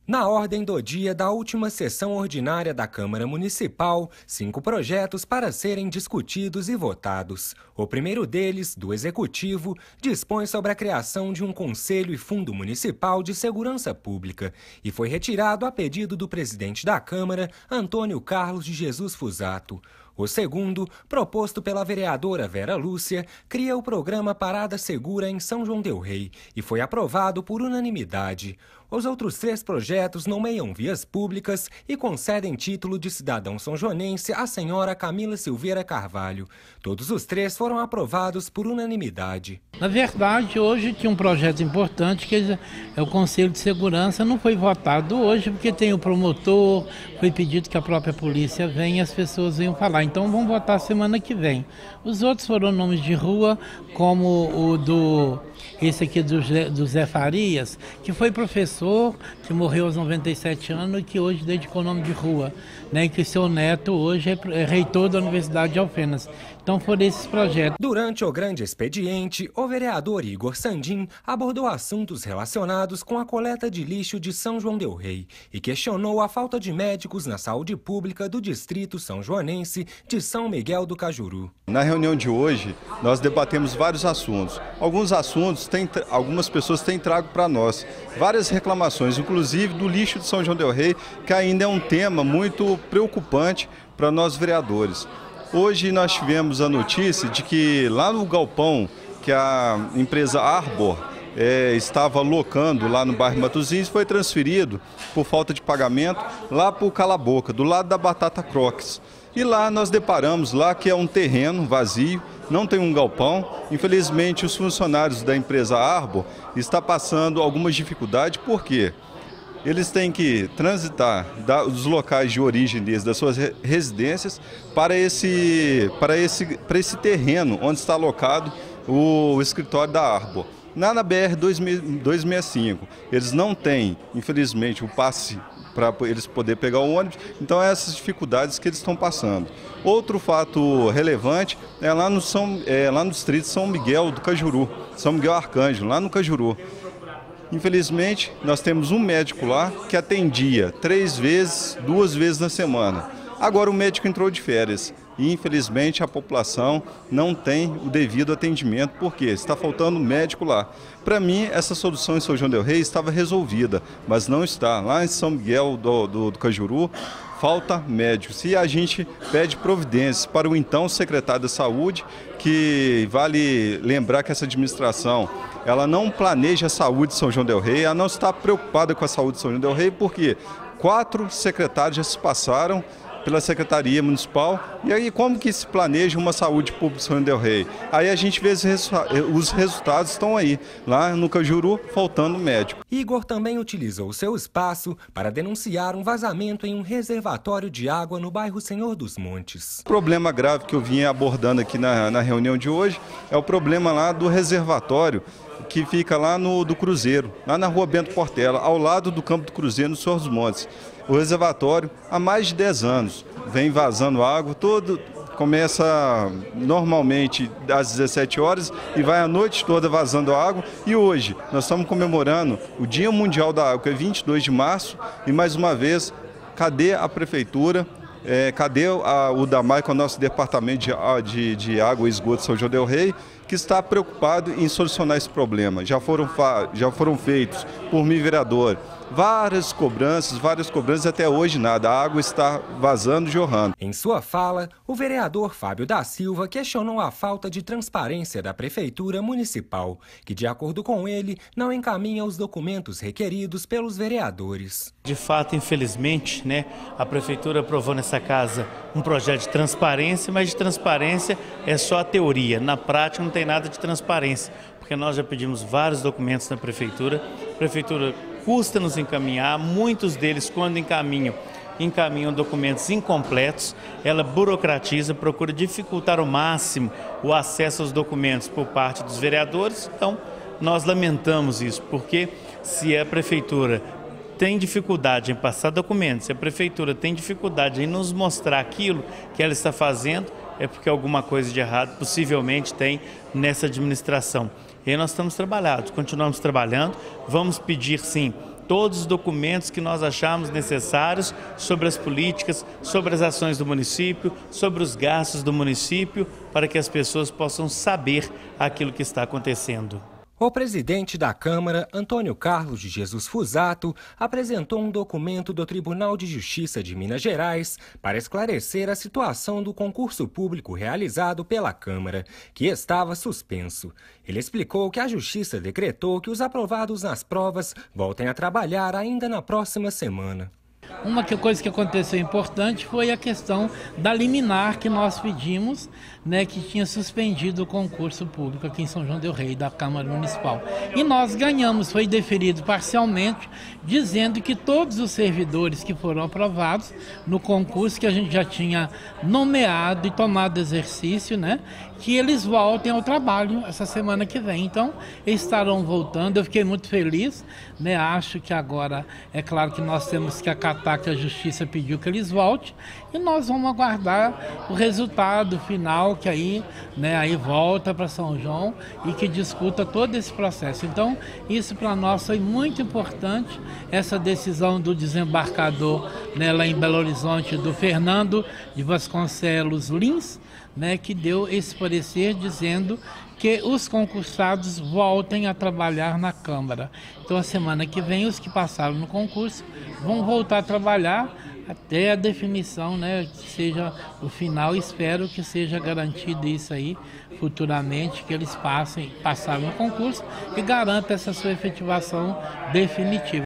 Na ordem do dia da última sessão ordinária da Câmara Municipal, 5 projetos para serem discutidos e votados. O primeiro deles, do Executivo, dispõe sobre a criação de um Conselho e Fundo Municipal de Segurança Pública e foi retirado a pedido do presidente da Câmara, Antônio Carlos de Jesus Fusato. O segundo, proposto pela vereadora Vera Lúcia, cria o programa Parada Segura em São João del Rei e foi aprovado por unanimidade. Os outros 3 projetos nomeiam vias públicas e concedem título de cidadão são-joanense à senhora Camila Silveira Carvalho. Todos os 3 foram aprovados por unanimidade. Na verdade, hoje tinha um projeto importante que é o Conselho de Segurança, não foi votado hoje porque tem o promotor, foi pedido que a própria polícia venha e as pessoas venham falar. Então vamos votar semana que vem. Os outros foram nomes de rua, como esse aqui do Zé Farias, que foi professor, que morreu aos 97 anos e que hoje dedicou o nome de rua, né? E que seu neto hoje é reitor da Universidade de Alfenas. Então foram esses projetos. Durante o grande expediente, o vereador Igor Sandin abordou assuntos relacionados com a coleta de lixo de São João del Rei e questionou a falta de médicos na saúde pública do distrito são-joanense de São Miguel do Cajuru. Na reunião de hoje, nós debatemos vários assuntos. Alguns assuntos, algumas pessoas têm trago para nós várias reclamações, inclusive do lixo de São João del Rei, que ainda é um tema muito preocupante para nós vereadores. Hoje nós tivemos a notícia de que lá no galpão que a empresa Arbor estava locando lá no bairro Matosinhos foi transferido por falta de pagamento lá para o Cala Boca, do lado da Batata Crocs. E lá nós deparamos lá que é um terreno vazio, não tem um galpão. Infelizmente os funcionários da empresa Arbor estão passando algumas dificuldades, por quê? Eles têm que transitar dos locais de origem deles, das suas residências, para esse terreno onde está alocado o escritório da Arbor. Na BR 265, eles não têm, infelizmente, o passe para eles poderem pegar o ônibus, então essas dificuldades que eles estão passando. Outro fato relevante é lá no distrito São Miguel do Cajuru, São Miguel Arcângelo, lá no Cajuru. Infelizmente, nós temos um médico lá que atendia 2 vezes na semana. Agora o médico entrou de férias e, infelizmente, a população não tem o devido atendimento, porque está faltando médico lá. Para mim, essa solução em São João del Rei estava resolvida, mas não está. Lá em São Miguel do Cajuru, falta médicos. E a gente pede providências para o então secretário da Saúde, que vale lembrar que essa administração ela não planeja a saúde de São João del Rei, ela não está preocupada com a saúde de São João del Rei, porque 4 secretários já se passaram pela Secretaria Municipal. E aí como que se planeja uma saúde pública de São João del Rei? Aí a gente vê os resultados estão aí, lá no Cajuru, faltando médico. Igor também utilizou o seu espaço para denunciar um vazamento em um reservatório de água no bairro Senhor dos Montes. O problema grave que eu vim abordando aqui na reunião de hoje é o problema lá do reservatório que fica lá do Cruzeiro, lá na rua Bento Portela, ao lado do campo do Cruzeiro, no Senhor dos Montes. O reservatório, há mais de 10 anos, vem vazando água, começa normalmente às 17 horas e vai a noite toda vazando água. E hoje nós estamos comemorando o Dia Mundial da Água, que é 22 de março, e mais uma vez, cadê a Prefeitura? Cadê o DAMAI, com o nosso Departamento de Água e Esgoto de São João del Rei, que está preocupado em solucionar esse problema? Já foram feitos por mim, vereador, várias cobranças, até hoje nada. A água está vazando, jorrando. Em sua fala, o vereador Fábio da Silva questionou a falta de transparência da Prefeitura Municipal, que, de acordo com ele, não encaminha os documentos requeridos pelos vereadores. De fato, infelizmente, a Prefeitura aprovou nessa casa um projeto de transparência, mas de transparência é só a teoria. Na prática não tem nada de transparência, porque nós já pedimos vários documentos na Prefeitura. A Prefeitura custa nos encaminhar, muitos deles, quando encaminham documentos incompletos, ela burocratiza, procura dificultar ao máximo o acesso aos documentos por parte dos vereadores. Então, nós lamentamos isso, porque se a Prefeitura tem dificuldade em passar documentos, se a Prefeitura tem dificuldade em nos mostrar aquilo que ela está fazendo, é porque alguma coisa de errado possivelmente tem nessa administração. E aí nós estamos continuamos trabalhando, vamos pedir sim todos os documentos que nós acharmos necessários sobre as políticas, sobre as ações do município, sobre os gastos do município, para que as pessoas possam saber aquilo que está acontecendo. O presidente da Câmara, Antônio Carlos de Jesus Fusato, apresentou um documento do Tribunal de Justiça de Minas Gerais para esclarecer a situação do concurso público realizado pela Câmara, que estava suspenso. Ele explicou que a Justiça decretou que os aprovados nas provas voltem a trabalhar ainda na próxima semana. Uma coisa que aconteceu importante foi a questão da liminar que nós pedimos, né, que tinha suspendido o concurso público aqui em São João del Rei, da Câmara Municipal. E nós ganhamos, foi deferido parcialmente, dizendo que todos os servidores que foram aprovados no concurso, que a gente já tinha nomeado e tomado exercício, né, que eles voltem ao trabalho essa semana que vem. Então, eles estarão voltando. Eu fiquei muito feliz, né, acho que agora, é claro que nós temos que acatar que a Justiça pediu que eles voltem, e nós vamos aguardar o resultado final, que aí, né, aí volta para São João e que discuta todo esse processo. Então, isso para nós foi muito importante, essa decisão do desembarcador, né, lá em Belo Horizonte, do Fernando de Vasconcelos Lins, né, que deu esse parecer dizendo que os concursados voltem a trabalhar na Câmara. Então, a semana que vem, os que passaram no concurso vão voltar a trabalhar até a definição, né, que seja o final. Espero que seja garantido isso aí futuramente, que eles passaram no concurso e garanta essa sua efetivação definitiva.